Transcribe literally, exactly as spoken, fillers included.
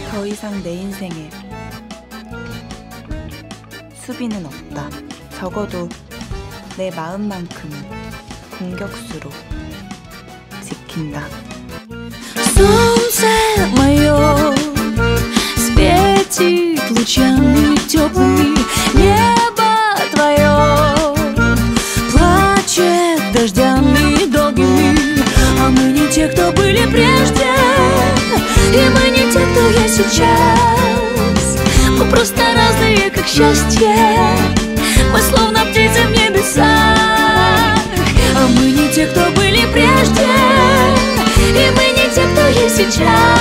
더 이상 내 인생에 수비는 없다. 적어도 내 마음만큼은 공격수로 지킨다. Солнце мое светит лучами теплыми, небо твое плачет дождями долгими, а мы не те, кто были прежде, и мы не те, кто есть сейчас. Мы просто разные, как счастье. Мы словно птицы в небесах, а мы не те, кто были прежде, и мы не те, кто есть сейчас.